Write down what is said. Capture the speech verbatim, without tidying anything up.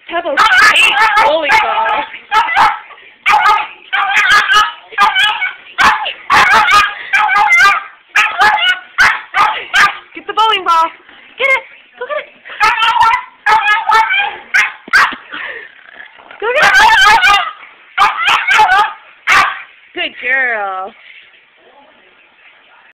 Pebbles bowling ball. Get the bowling ball. Get it. Go get it. Go get it. Good girl.